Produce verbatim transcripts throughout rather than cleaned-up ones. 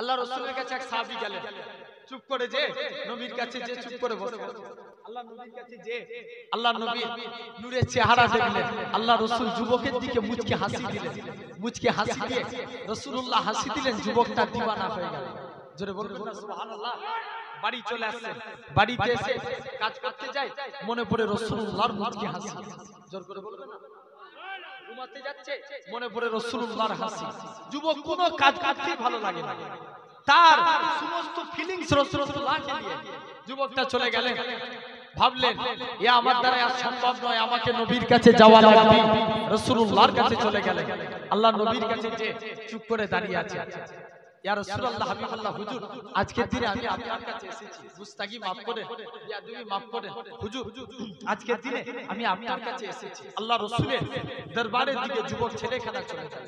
আল্লাহ রাসূলের কাছে এক সাহাবী গেলেন, চুপ করে যে নবীর কাছে যে চুপ করে বসে আল্লাহ নবীর কাছে যে আল্লাহ নবীর নূরের চেহারা দেখলেন। আল্লাহ রাসূল যুবকের দিকে মুচকে হাসি দিলেন, মুচকে হাসি দিয়ে রাসূলুল্লাহ হাসি দিলেন, যুবকটা দিওয়ানা হয়ে গেল। জোরে বলবেন না সুবহানাল্লাহ। বাড়ি চলে আসছেন, বাড়িতে এসে কাজ করতে যায়, মনে পড়ে রাসূলুল্লাহর মুচকে হাসি। জোর করে বলবেন না। ঘুমাতে যাচ্ছে, মনে পড়ে রাসূলুল্লাহর হাসি। যুবক কোনো কাজ করতে ভালো লাগে না, তার সমস্ত ফিলিংস রাসূলুল্লাহকে নিয়ে যুবকটা চলে গেলেন। ভাবলেন এ আমার দ্বারা আর সম্ভব নয়, আমাকে নবীর কাছে যাওয়া লাগবে। রাসূলুল্লাহর কাছে চলে গেলেন। আল্লাহ নবীর কাছে যে চুপ করে দাঁড়িয়ে আছে, ইয়া রাসূলুল্লাহ হাবিবাল্লাহ, হুজুর আজকের দিনে আমি আপনার কাছে এসেছি, গুস্তাখি maaf করেন, বেয়াদবি maaf করেন হুজুর, আজকের দিনে আমি আপনার কাছে এসেছি। আল্লাহ রাসূলের দরবারের দিকে যুবক ছেলেখানা চলে গেল।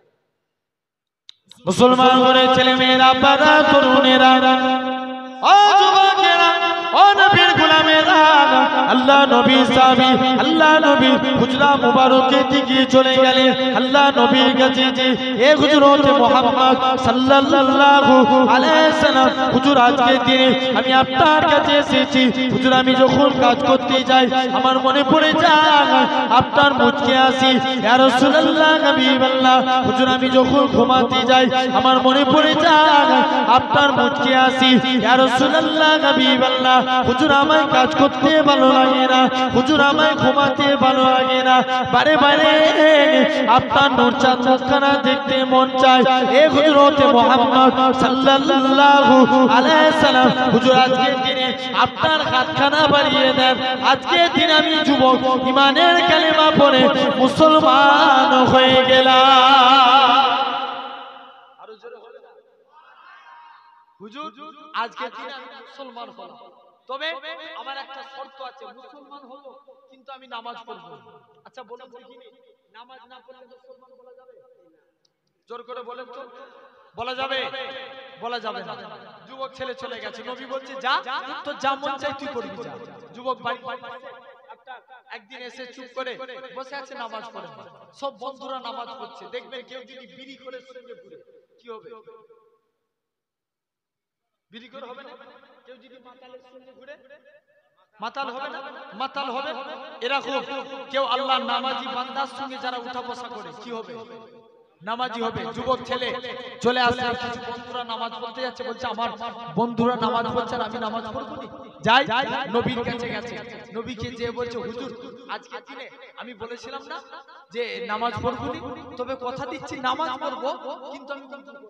মুসলমান ঘরে ছেলে মেয়েরা, বাবা তরুণেরা, ও যুবকেরা, ও নবীর গোলামেরা, আল্লাহ নবী সাহাবী, আল্লাহ নবী হুজরা মুবারকের দিকে চলে গেলেন। আল্লাহ নবীর কাছে যে এ হুজরতে মুহাম্মদ সাল্লাল্লাহু আলাইহি সাল্লাম, হুজুর আজকের দিনে আমি আপনার কাছে এসেছি। হুজুর আমি যখন কাজ করতে যাই আমার মনে পড়ে যায় আপনার মুচকে আসি। ইয়া রাসূলুল্লাহ হাবিবাল্লাহ, হুজুর আমি যখন ঘুমাতে যাই আমার মনে পড়ে যায় আপনার মুচকে আসি। ইয়া রাসূলুল্লাহ হাবিবাল্লাহ, হুজুর আমায় কাজ করতে ভালো লাগে না, হুজুর আমায় ঘুমাতে ভালো লাগে না, বারে বারে আপনার নূর চাঁদ মুখখানা দেখতে মন চায়। এ হুজরতে মুহাম্মদ সাল্লাল্লাহু আলাইহি সাল্লাম, হুজুর আজকের দিনে আপনার হাতখানা বাড়িয়ে দেন। আজকের দিন আমি যুবক ঈমানের কালেমা পড়ে মুসলমান হয়ে গেলাম। আরো জোরে বলেন হুজুর আজকের দিনে আমি মুসলমান হলাম, তবে আমার একটা শর্ত আছে, মুসলমান হব কিন্তু আমি নামাজ পড়ব। আচ্ছা বলুন দেখিনি, নামাজ না পড়লে মুসলমান বলা যাবে? জোর করে বলেন তো, বলা যাবে? বলা যাবে না। যুবক ছেলে চলে গেছে, নবী বলছে যা, তো যা মন চাই তুই করবি যা। যুবক বাড়ি একদিন এসে চুপ করে বসে আছে, নামাজ পড়ে না। সব বন্ধুরা নামাজ পড়ছে, দেখবেন কেউ যদি বিড়ি করে সঙ্গে ঘুরে কি হবে? বিড়ি করে হবে না? কেউ যদি মাতালের সঙ্গে ঘুরে মাতাল হবে না? মাতাল হবে। এরকম কেউ আল্লাহর নামাজি বান্দার সঙ্গে যারা উঠা বসা করে কি হবে? নামাজি হবে। যুবক ছেলে চলে আসে, কিছু বন্ধুরা নামাজ পড়তে যাচ্ছে, বলছে আমার বন্ধুরা নামাজ পড়ছে আর আমি নামাজ পড়বো না। যাই নবীর কাছে গেছে, নবীকে যে বলছে হুজুর আজকে দিনে আমি বলেছিলাম না যে নামাজ পড়বো না, তবে কথা দিচ্ছি নামাজ পড়বো কিন্তু আমি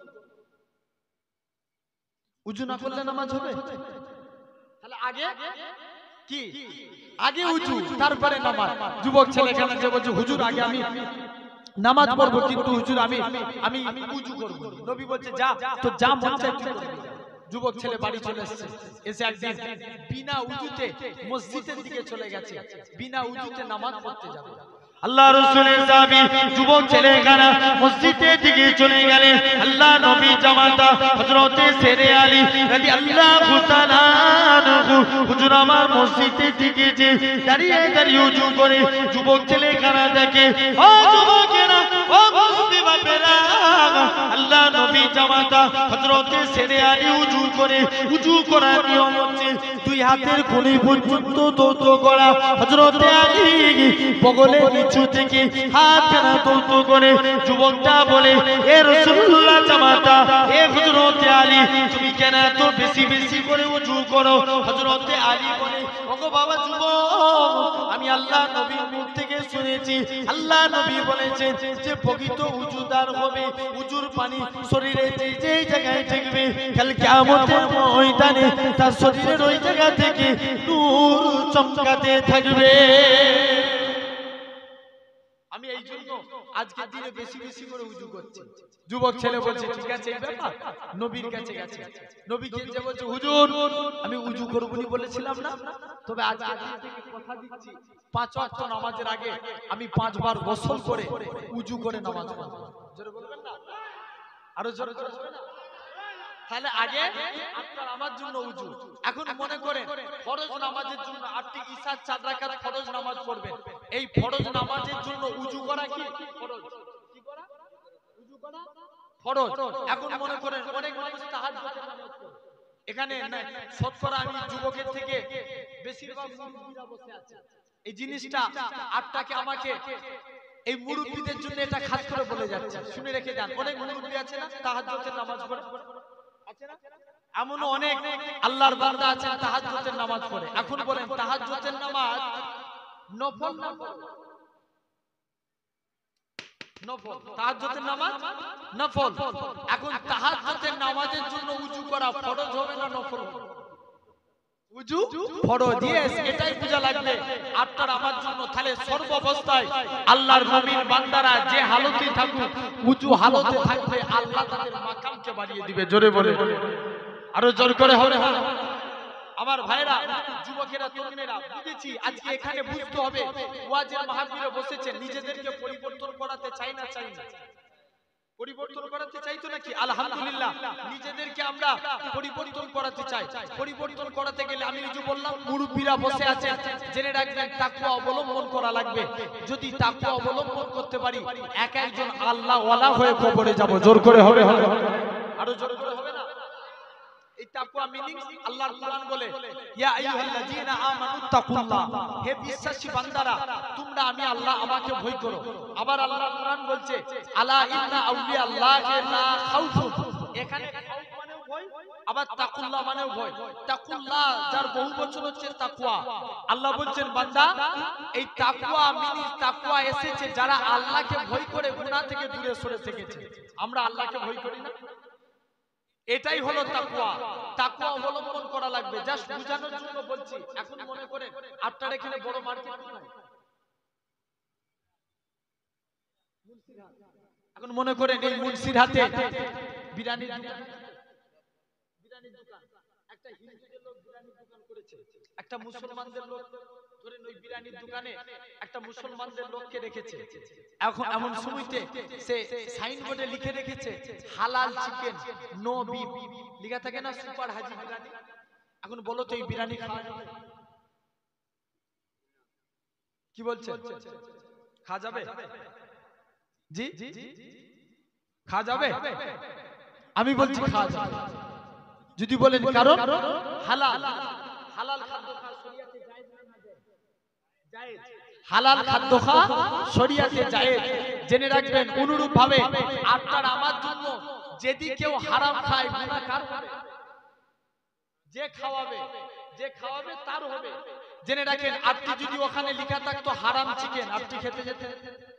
উজু না করলে নামাজ হবে? তাহলে আগে কি? আগে উজু তারপরে নামাজ। যুবক ছেলে কেন যে বলছে হুজুর আগে আমি নামাজ পড়বো কিন্তু হুজুর আমি আমি উজু করব। নবী বলছে যা, তো যা মন চায় তুই করবি। যুবক ছেলে বাড়ি চলে এসেছে, এসে একদিন বিনা উজুতে মসজিদের দিকে চলে গেছে, বিনা উজুতে নামাজ পড়তে যাবে। আল্লাহ রাসূলের সাহাবী যুবক ছেলেখানা মসজিদের দিকে চলে গেলেন। আল্লাহ নবী জামাতা হযরতে শেরে আলী রাদিয়াল্লাহু তাআলা আনহু, হুজুর আমার মসজিদের দিকে যে দাঁড়িয়ে দাঁড়িয়ে উজু করে যুবক ছেলেখানা দেখে। ও যুবকেরা, ও মুসলিম বাপেরা, আল্লাহ নবী জামাতা হযরতে শেরে আলী উজু করে, উজু করার নিয়ম হচ্ছে দুই হাতের কোণে পর্যন্ত দৌত করা। হযরতে আলী বগলে নিচু থেকে হাতখানা দৌত করে যুবকটা বলে, এ রাসূলুল্লাহ জামাতা, এ হযরতে আলী, তুমি কেন এত বেশি বেশি করে উজু করো? হযরতে আলী বলে, ওগো বাবা যুবক, আমি আল্লাহ নবীর মুখ থেকে শুনেছি আল্লাহ নবী বলেছেন যে প্রকৃত উজুদার হবে উজুর পানি শরীরে যে যে জায়গায় ঠেকবে কাল কিয়ামতের ময়দানে তার শরীরের ওই জায়গা থেকে নূর চমকাতে থাকবে। আমি এই জন্য আজকের দিনে বেশি বেশি করে উজু করছি। যুবক ছেলে বলছে ঠিক আছে এই ব্যাপার, নবীর কাছে গেছে, নবীকে যে বলছে হুজুর আমি উজু করব নি বলেছিলাম না, তবে আজকে থেকে কথা দিচ্ছি পাঁচ ওয়াক্ত নামাজের আগে আমি পাঁচবার গোসল করে উজু করে নামাজ পড়ব। জোরে বলবেন না? আরো জোরে জোরে বলবেন না? তাহলে আগে আপনার আমার জন্য উজু। এখন মনে করে ফরজ নামাজের জন্য আপনি ইশার চার রাকাত ফরজ নামাজ পড়বেন, এই ফরজ নামাজের জন্য উজু করা কি ফরজ? কি করা? উজু করা ফরজ। এখন মনে করেন অনেক মানুষ এখানে শতকরা আমি যুবকের থেকে বেশিরভাগ মুরব্বিরা বসে আছে। এই জিনিসটা আপনাকে আমাকে এই মুরব্বিদের জন্য এটা খাস করে বলে যাচ্ছে, শুনে রেখে যান। অনেক মুরব্বি আছে না তাহাজ্জুদের নামাজ পড়ে, আছে না? এমনও অনেক আল্লাহর বান্দা আছেন তাহাজ্জুদের নামাজ পড়ে। এখন বলেন তাহাজ্জুদের নামাজ নফল না নফল? তাহাজ্জুদের নামাজ নফল। এখন তাহাজ্জুদের নামাজের জন্য উযু করা ফরজ হবে না নফল? উযু ফরজ। ইয়েস, এটাই বোঝা লাগবে আপনার আমার জন্য। তাহলে সর্বাবস্থায় আল্লাহর মুমিন বান্দারা যে হালতে থাকুক উযু হালতে থাকবে, আল্লাহ তাদের মাকামকে বাড়িয়ে দিবে। জোরে বলে, আরো জোর করে হবে। আমার ভাইরা, যুবকেরা, তরুণেরা, বুঝেছি আজকে এখানে বুঝতে হবে ওয়াজের মাহফিলে বসেছে, নিজেদেরকে পরিবর্তন করাতে চাই না চাই না? পরিবর্তন করাতে চাই তো নাকি? আলহামদুলিল্লাহ, নিজেদেরকে আমরা পরিবর্তন করাতে চাই। পরিবর্তন করাতে গেলে আমি যে বললাম মুরব্বিরা বসে আছে, জেনে রাখবেন তাকওয়া অবলম্বন করা লাগবে। যদি তাকওয়া অবলম্বন করতে পারি এক একজন আল্লাহ ওয়ালা হয়ে কবরে যাব। জোর করে হবে, আরো জোর করে হবে না? এই তাকওয়া মিনিং আল্লাহর কোরআন বলে ইয়া আইয়ুহাল্লাযীনা আমানুত্তাকুল্লাহ, হে বিশ্বাসী বান্দারা তোমরা আমি আল্লাহ আমাকে ভয় করো। আবার আল্লাহর কোরআন বলছে আলা ইন্না আউলিয়া আল্লাহি লা খাউফুন, এখানে খাউফ মানেও ভয়, আবার তাকুল্লাহ মানেও ভয়। তাকুল্লাহ যার বহু বচন হচ্ছে তাকওয়া। আল্লাহ বলছেন বান্দা এই তাকওয়া মিনিং তাকওয়া এসেছে যারা আল্লাহকে ভয় করে গুনাহ থেকে দূরে সরে থেকেছে। আমরা আল্লাহকে ভয় করি না, এটাই হলো তাকওয়া। তাকওয়া অবলম্বন করা লাগবে। জাস্ট বুঝানোর জন্য বলছি। এখন মনে করেন আপনার এখানে বড় মার্কেট নাই, এখন মনে করেন এই মুন্সিরহাটে বিরিয়ানির দোকান, বিরিয়ানির দোকান একটা হিন্দুদের লোক বিরিয়ানির দোকান করেছে, একটা মুসলমানদের লোক ধরেন ওই বিরিয়ানির দোকানে একটা মুসলমানদের লোককে রেখেছে। এখন এমন সময়তে সে সাইনবোর্ডে লিখে রেখেছে হালাল চিকেন নো বিফ, লেখা থাকে না সুপার হাজি বিরিয়ানি। এখন বলো তো এই বিরিয়ানি খাওয়া যাবে? কি বলছে, খাওয়া যাবে? জি খাওয়া যাবে? আমি বলছি খাওয়া যাবে যদি বলেন কারণ হালাল। হালাল খাদ্য খাওয়া শরীয়তে জায়েজ না নাজায়েজ? জায়েজ। হালাল খাদ্য খাওয়া শরীয়তে জায়েজ। জেনে রাখবেন অনুরূপ ভাবে আপনার আমার জন্য যদি কেউ হারাম খায় গুনাহগার হবে, যে খাওয়াবে যে খাওয়াবে তার হবে। জেনে রাখেন আপনি যদি ওখানে লেখা থাকতো হারাম চিকেন, আপনি খেতে যেতেন?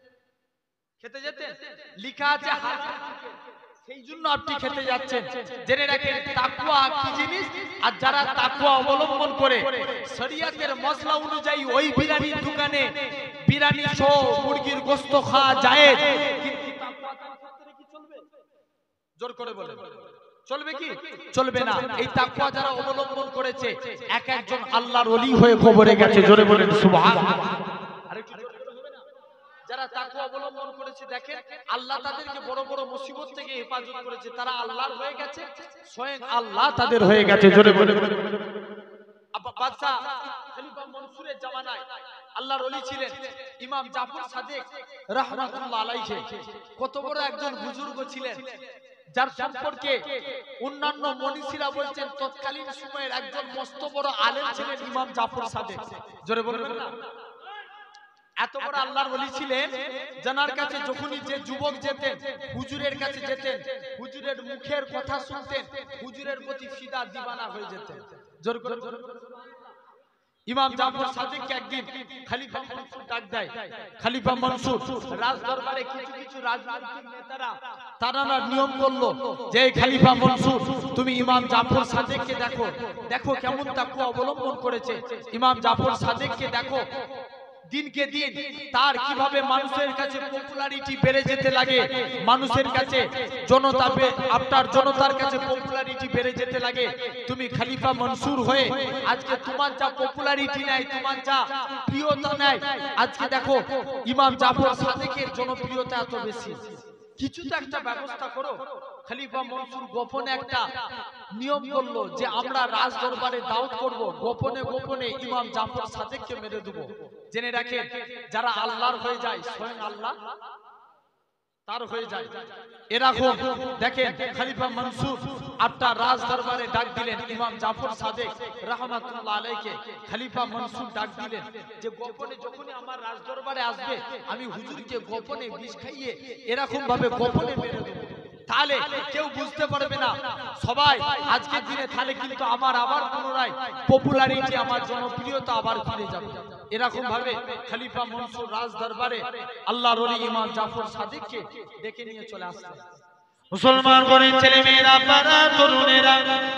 খেতে যেতেন? লেখা আছে হারাম চিকেন, সেই জন্য আপনি খেতে যাচ্ছেন। জেনে রাখেন তাকওয়া কি জিনিস, আর যারা তাকওয়া অবলম্বন করে শরীয়তের মশলা অনুযায়ী ওই বিরিয়ানির দোকানে বিরিয়ানি সহ মুরগির গোশত খাওয়া জায়েজ, কিন্তু তাকওয়া তার ক্ষেত্রে কি চলবে? জোর করে বলে চলবে কি? চলবে না। এই তাকওয়া যারা অবলম্বন করেছে এক একজন আল্লাহর ওলি হয়ে কবরে গেছে। জোরে বলেন সুবহানাল্লাহ। আরেকটু জোরে হবে না? যারা তাকওয়া অবলম্বন করেছে দেখেন আল্লাহ তাদেরকে বড় বড় মুসিবত থেকে হেফাজত করেছে। তারা আল্লাহর হয়ে গেছে, স্বয়ং আল্লাহ তাদের হয়ে গেছে। জোরে বলে বাদশা খলিফা মনসুরের জামানায় আল্লাহর ওলি ছিলেন ইমাম জাফর সাদিক রাহমাতুল্লাহ আলাইহি। কত বড় একজন বুজুর্গ ছিলেন, যার সম্পর্কে অন্যান্য মনীষীরা বলছেন তৎকালীন সময়ের একজন মস্ত বড় আলেম ছিলেন ইমাম জাফর সাদিক। জোরে বলবেন না? এত বড় আল্লাহর ওলি ছিলেন, জানার কাছে যখনই যে যুবক যেতেন হুজুরের কাছে যেতেন, হুজুরের মুখের কথা শুনতেন, হুজুরের প্রতি ফিদা দিওয়ানা হয়ে যেতেন। জোর করে ইমাম জাফর সাদিককে একদিন খলিফা মনসুর ডাক দেয়। খলিফা মনসুর রাজ দরবারে কিছু কিছু রাজনৈতিক নেতারা তারা নিয়ম করলো যে খলিফা মনসুর তুমি ইমাম জাফর সাদিককে দেখো, দেখো কেমন তাকওয়া অবলম্বন করেছে। ইমাম জাফর সাদিককে দেখো দিনকে দিন তার কিভাবে মানুষের কাছে পপুলারিটি বেড়ে যেতে লাগে, মানুষের কাছে জনতা আপনার জনতার কাছে পপুলারিটি বেড়ে যেতে লাগে। তুমি খলিফা মনসুর হয়ে আজকে তোমার যা পপুলারিটি নাই, তোমার যা প্রিয়তা নাই, আজকে দেখো ইমাম জাফর সাদিকের জনপ্রিয়তা এত বেশি। কিছু তো একটা ব্যবস্থা করো। খলিফা মনসুর গোপনে একটা নিয়ম করলো যে আমরা রাজ দরবারে দাওয়াত করব, গোপনে গোপনে ইমাম জাফর সাদিককে মেরে দেব। জেনে রাখেন যারা আল্লাহর হয়ে যায় স্বয়ং আল্লাহ তার হয়ে যায়। এরকম দেখেন খলিফা মনসুর আপনার রাজ দরবারে ডাক দিলেন ইমাম জাফর সাদেক রাহমাতুল্লাহ আলাইহিকে, খলিফা মনসুর ডাক দিলেন যে গোপনে যখনই আমার রাজ দরবারে আসবে আমি হুজুরকে গোপনে বিষ খাইয়ে এরকম ভাবে গোপনে মেরে দেব, তাহলে কেউ বুঝতে পারবে না। সবাই আজকের দিনে তাহলে কিন্তু আমার আবার পুনরায় পপুলারিটি, আমার জনপ্রিয়তা আবার ফিরে যাবে। এরকম ভাবে খলিফা মনসুর রাজ দরবারে আল্লাহর ওলি ইমাম জাফর সাদিককে ডেকে নিয়ে চলে আসলেন। মুসলমান করে ছেলে মেয়েরা, বাবা তরুণেরা,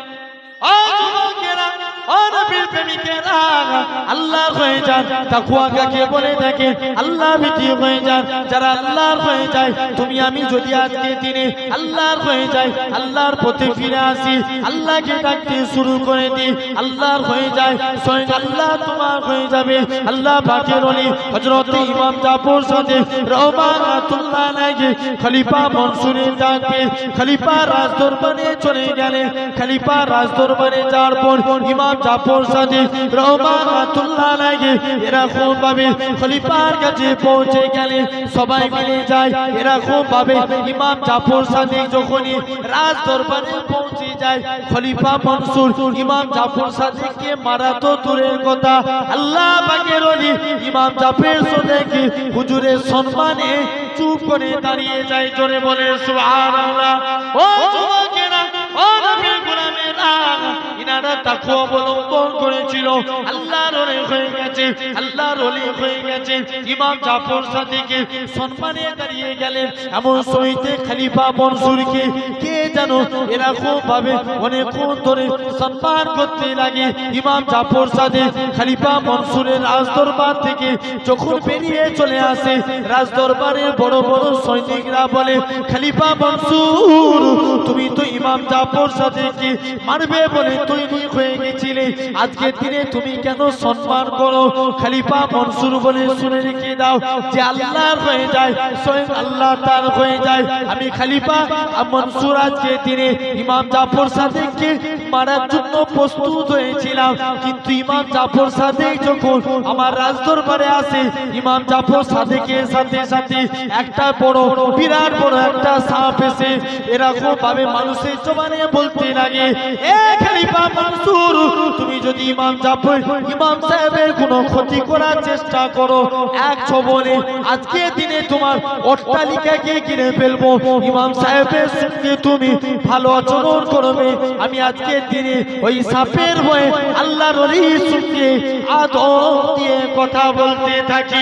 ও যুবকেরা, ও নবীর প্রেমিকেরা, আল্লাহ হয়ে যান। তাকওয়া কাকে বলে থাকে? আল্লাহ ভীতি হয়ে যান। যারা আল্লাহর হয়ে যায়, তুমি আমি যদি আজকে দিনে আল্লাহর হয়ে যাই, আল্লাহর পথে ফিরে আসি, আল্লাহকে ডাকতে শুরু করে দিই, আল্লাহর হয়ে যায়, স্বয়ং আল্লাহ তোমার হয়ে যাবে। আল্লাহ পাকের ওলি হযরত ইমাম জাফর সাদেক রাহমাতুল্লাহ আলাইহি খলিফা মনসুরের ডাকে খলিফা রাজ দরবারে চলে গেলেন। খলিফা রাজ দরবারে যাওয়ার পর ইমাম জাফর সাদেক রাহমাতুল্লাহ আলাইহি এরকম ভাবে খলিফার কাছে পৌঁছে গেলেন। সবাই মিলে যায়। এরকম ভাবে ইমাম জাফর সাদেক যখনই রাজ দরবারে পৌঁছে যায়, খলিফা মনসুর ইমাম জাফর সাদেককে মারা তো দূরের কথা, আল্লাহ পাকের ওলি ইমাম জাফর সাদেক হুজুরের সম্মানে চুপ করে দাঁড়িয়ে যায়। জোরে বলে সুবহানাল্লাহ। ও যুবকেরা, ও নবীর গোলামেরা, ইনারা তাকওয়া অবলম্বন করেছিল, আল্লাহর ওলি হয়ে গেছে, আল্লাহর ওলি হয়ে গেছে। ইমাম জাফর সাদেকের সম্মানে দাঁড়িয়ে গেলেন। এমন সময়তে খলিফা মনসুরকে কে যেন এরকম ভাবে অনেকক্ষণ ধরে সম্মান করতে লাগে। ইমাম জাফর সাদেক খলিফা মনসুরের রাজ দরবার থেকে যখন বেরিয়ে চলে আসে, রাজ দরবারের বড় বড় সৈনিকরা বলে, খলিফা মনসুর, তুমি তো ইমাম জাফর সাদেককে মারবে বলে তৈরি হয়ে গেছিলে, আজকের দিনে তুমি কেন সম্মান করো? খলিফা মনসুর বলে, শুনে রেখে দাও, যে আল্লাহর হয়ে যায়, স্বয়ং আল্লাহ তার হয়ে যায়। আমি খলিফা মনসুর আজকের দিনে ইমাম জাফর সাদেককে মারার জন্য প্রস্তুত হয়েছিলাম, কিন্তু ইমাম জাফর সাদেক যখন আমার রাজ দরবারে আসে, ইমাম জাফর সাদেকের সাথে সাথে একটা বড় বিরাট বড় একটা সাপ এসে এরকম ভাবে মানুষের জবানে বলতে লাগে, এ খলিফা মনসুর, তুমি যদি ইমাম জাফর ইমাম সাহেবের কোনো ক্ষতি করার চেষ্টা করো, এক ছবলে আজকে দিনে তোমার অট্টালিকাকে ঘিরে ফেলবো। ইমাম সাহেবের সঙ্গে তুমি ভালো আচরণ করবে। আমি আজকে দিনে ওই সাপের ভয়ে আল্লাহর ওলির সঙ্গে আদব দিয়ে কথা বলতে থাকি।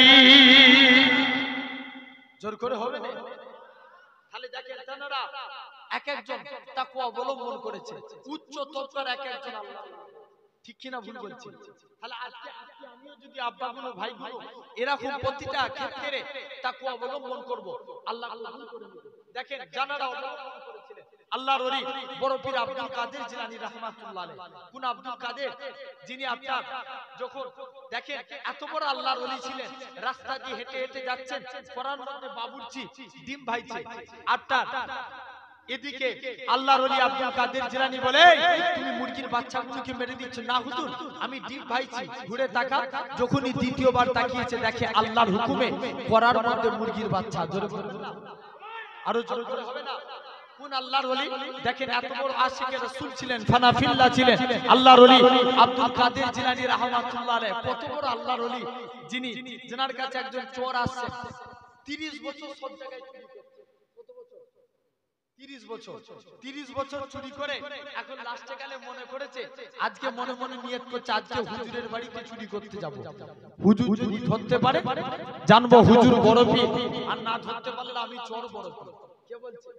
জোর করে হবে না? তাহলে দেখেন জানারা, এক একজন তাকওয়া অবলম্বন করেছে, উচ্চ তত্ত্বের এক একজন আল্লাহ, ঠিক কিনা ভুল বলছি? তাহলে আজকে আজকে আমিও যদি আব্বাগুলো ভাইগুলো এরকম প্রতিটা ক্ষেত্রে তাকওয়া অবলম্বন করব, আল্লাহ আল্লাহ করে নেবে। দেখেন জানারা অবলম্বন করেছিলেন আল্লাহর ওলি বড় পীর আব্দুল কাদের জিলানী রাহমাতুল্লাহ আলাইহি। কোন আব্দুল কাদের? যিনি আপনার যখন দেখেন এত বড় আল্লাহর ওলি ছিলেন, রাস্তা দিয়ে হেঁটে হেঁটে যাচ্ছেন, কোরআন মধ্যে বাবুর্চি ডিম ভাইছে, আপনার এদিকে আল্লাহর ওলি আব্দুল কাদের জিলানী বলে, তুমি মুরগির বাচ্চাগুলোকে মেরে দিচ্ছ। না হুজুর, আমি ডিম ভাইছি। ঘুরে তাকা, যখনই দ্বিতীয়বার তাকিয়েছে, দেখে আল্লাহর হুকুমে কোরআন মধ্যে মুরগির বাচ্চা। জোরে বলুন না, আরো জোরে জোরে হবে না? কোন আল্লাহর ওলি? দেখেন এত বড় আশিকে রাসূল ছিলেন, ফানা ফিল্লাহ ছিলেন আল্লাহর ওলি আব্দুল কাদের জিলানী রাহমাতুল্লাহ আলাইহি। কত বড় আল্লাহর ওলি, যিনি জানার কাছে একজন চোর আসছে, তিরিশ বছর সব জায়গায় চুরি করছে। কত বছর? তিরিশ বছর। তিরিশ বছর চুরি করে এখন লাস্টে গেলে মনে করেছে, আজকে মনে মনে নিয়ত করছে, আজকে হুজুরের বাড়িতে চুরি করতে যাব। হুজুর যদি ধরতে পারে জানবো হুজুর বড় পীর, আর না ধরতে পারলে আমি চোর বড় পীর। কে বলছে?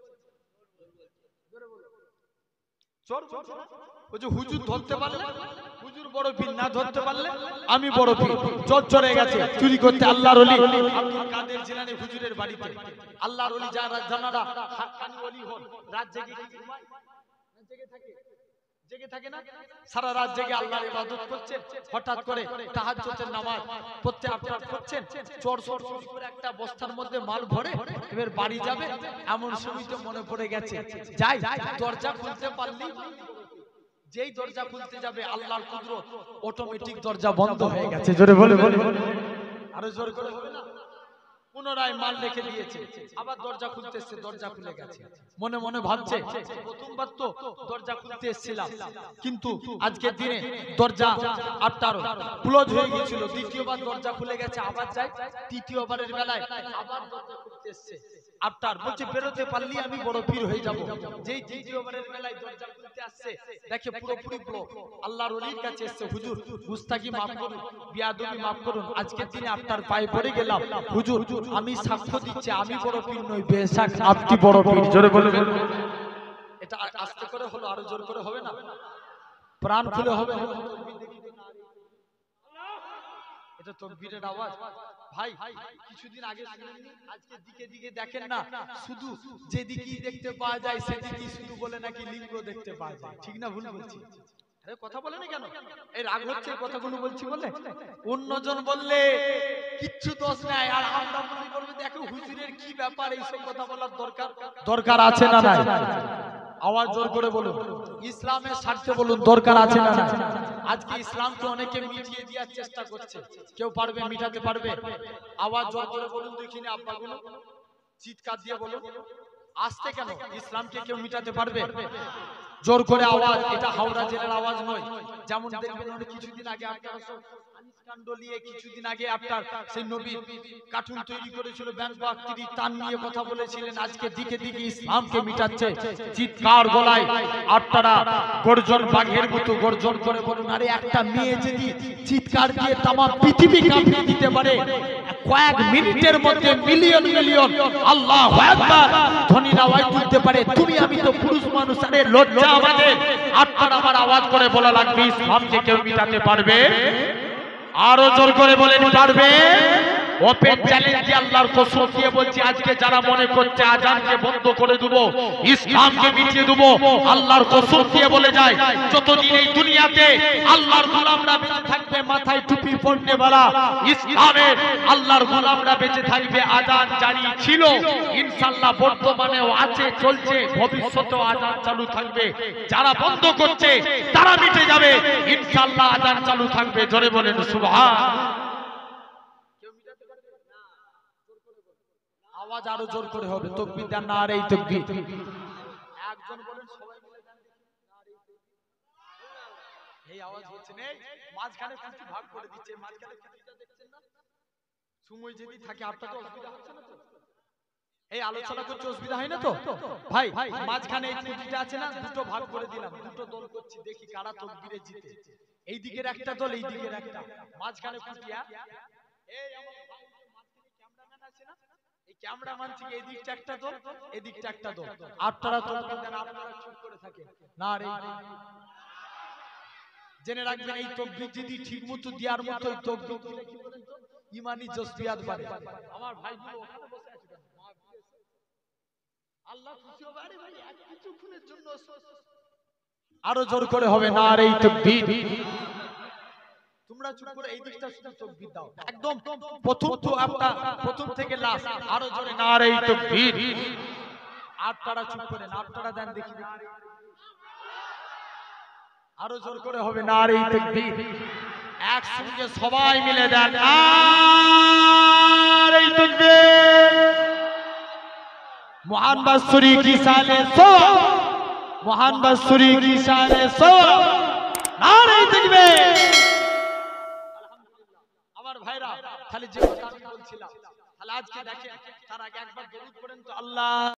চোর বলছে না? ওই যে হুজুর ধরতে পারলে হুজুর বড় পীর, না ধরতে পারলে আমি বড় পীর। চোর চলে গেছে চুরি করতে আল্লাহর ওলি আব্দুল কাদের জিলানী হুজুরের বাড়িতে। আল্লাহর ওলি যারা জানারা হাক্কানি ওলি হন, রাত জেগে কি ঘুমায়? না জেগে থাকে? জেগে থাকে না? সারা রাত জেগে আল্লাহর ইবাদত করছেন, হঠাৎ করে তাহাজ্জুদের নামাজ পড়তে আপনারা করছেন, চোর চোর চুরি করে একটা বস্তার মধ্যে মাল ভরে এবার বাড়ি যাবে, এমন সময়তে মনে পড়ে গেছে, যাই দরজা খুলতে পারলি, যেই দরজা খুলতে যাবে আল্লাহর কুদরত, অটোমেটিক দরজা বন্ধ হয়ে গেছে। জোরে বলে বলে আরো জোরে করে হবে না? পুনরায় মাল রেখে দিয়েছে, আবার দরজা খুলতে এসছে, দরজা খুলে গেছে। মনে মনে ভাবছে প্রথমবার তো দরজা খুলতে এসেছিলাম, কিন্তু আজকের দিনে দরজা আপনার ক্লোজ হয়ে গিয়েছিল, দ্বিতীয়বার দরজা খুলে গেছে, আবার যাই, তৃতীয়বারের বেলায় আবার দরজা খুলতে এসছে। আপনার বলছে বেরোতে পারলি আমি বড় পীর হয়ে যাব। যেই তৃতীয়বারের বেলায় দরজা খুলতে আসছে, দেখে পুরোপুরি ব্লক। আল্লাহর ওলির কাছে এসছে, হুজুর গুস্তাখি মাফ করুন, বিয়াদবি মাফ করুন, আজকের দিনে আপনার পায়ে পড়ে গেলাম হুজুর, আমি সাক্ষ্য দিচ্ছি আমি বড় পীর নই, বেশক আপনি বড় পীর। জোরে বলবেন। এটা আস্তে করে হলো, আরো জোর করে হবে না? প্রাণ খুলে হবে। এটা তাকবীরের আওয়াজ। ভাই কিছুদিন আগে শুনেননি, আজকে দিকে দিকে দেখেন না, শুধু যেদিকেই দেখতে পাওয়া যায় সেদিকেই শুধু বলে নাকি লিঙ্গ দেখতে পাওয়া যায়। ঠিক না ভুল বলছি? আরে কথা বলেন কেন? এই রাগ হচ্ছে এই কথাগুলো বলছি বলে? অন্যজন বললে কিচ্ছু দোষ নাই, আর আমরা মনে করবে দেখো হুজুরের কি ব্যাপার, এইসব কথা বলার দরকার দরকার আছে না নাই? আওয়াজ জোর করে বলুন, ইসলামের স্বার্থে বলুন, দরকার আছে না নাই? আজকে ইসলামকে অনেকে মিটিয়ে দেওয়ার চেষ্টা করছে, কেউ পারবে মিটাতে পারবে? আওয়াজ জোর করে বলুন দেখিনি, আব্বাগুলো চিৎকার দিয়ে বলুন, আসতে কেন? ইসলামকে কেউ মিটাতে পারবে? জোর করে আওয়াজ। এটা হাওড়া জেলার আওয়াজ নয়। যেমন দেখবেন অনেক কিছুদিন আগে আপনারা সব আনিসকাণ্ড নিয়ে কিছুদিন আগে আপনার সেই নবীর কার্টুন তৈরি করেছিল, ব্যাংক বাক্তি তার নিয়ে কথা বলেছিলেন, আজকে দিকে দিকে ইসলামকে মিটাচ্ছে চিৎকার গলায়। আপনারা গর্জন বাঘের মতো গর্জন করে বলুন, আরে একটা মেয়ে যদি চিৎকার দিয়ে তাম পৃথিবী কাঁপিয়ে দিতে পারে, কয়েক মিনিটের মধ্যে মিলিয়ন মিলিয়ন আল্লাহু আকবার ধ্বনির আওয়াজ তুলতে পারে, তুমি আমি তো পুরুষ মানুষ, আরে লজ্জা আমাদের। আপনার আমার আওয়াজ করে বলা লাগবে, ইসলামকে কেউ মিটাতে পারবে? আরো জোর করে বলেন পারবে? ওপেন চ্যালেঞ্জ দিয়ে আল্লাহর কসম দিয়ে বলছি, আজকে যারা মনে করছে আজানকে বন্ধ করে দেব, ইসলামকে মিটিয়ে দেব, আল্লাহর কসম দিয়ে বলে যায়, যতদিন এই দুনিয়াতে আল্লাহর গোলামরা বেঁচে থাকবে, মাথায় টুপি পড়তে বলা ইসলামের আল্লাহর গোলামরা বেঁচে থাকবে। আজান জারি ছিল, ইনশাআল্লাহ বর্তমানেও আছে, চলছে, ভবিষ্যতেও আজান চালু থাকবে। যারা বন্ধ করছে তারা মিটে যাবে, ইনশাআল্লাহ আজান চালু থাকবে। জোরে বলেন সুবহান। আওয়াজ আরো জোর করে হবে, তাকবীর দেন, নারে তাকবীর। একজন বলেন, সবাই মিলে দেন, নারে তাকবীর। এই আওয়াজ হচ্ছে না, মাঝখানে কিছু ভাগ করে দিচ্ছে, মাঝখানে কিছুটা দেখছেন না, সময় যদি থাকে আপনাকে অসুবিধা হচ্ছে না তো? এই আলোচনা করতে অসুবিধা হয় না তো ভাই? মাঝখানে এই কুটিটা আছে না, দুটো ভাগ করে দিলাম, দুটো দল করছি, দেখি কারা তাকবীরে জিতে। এই দিকের একটা দল, এই দিকের একটা, মাঝখানে কুটিয়া। এই আমার ক্যামেরাম্যান আছে না, এই ক্যামেরাম্যান থেকে এই দিকটা একটা দল, এই দিকটা একটা দল। আপনারা তাকবীর দেন, আপনারা চুপ করে থাকেন, না রে। জেনে রাখবেন, এই তাকবীর যদি ঠিকমতো দেওয়ার মতো তাকবীর দিলে কি বলেন তো, ঈমানি জজ্বিয়াত বাড়ে। আমার ভাইগুলো ওখানে বসে আছে কেন? আল্লাহ খুশি হবে, আরে ভাই এক কিছুক্ষণের জন্য। আরো জোর করে হবে, নারে তাকবীর। তোমরা চুপ করে এই দিকটা শুধু তাকবীর দাও, একদম প্রথম তো আপনার প্রথম থেকে লাস্ট, আরো জোরে নারে তাকবীর। আপনারা চুপ করেন, আপনারা দেন দেখি, আরো জোর করে হবে, নারে তাকবীর। একসঙ্গে সবাই মিলে দেন, নারে তাকবীর। মহান বাসুরি কি শানে সো, মহান বাসুরি কি শানে সো, নারে তাকবীর। আমার ভাইরা, খালি যে কথা আমি বলছিলাম, তাহলে আজকে দেখেন, তার আগে একবার দরুদ পড়েন তো, আল্লাহ।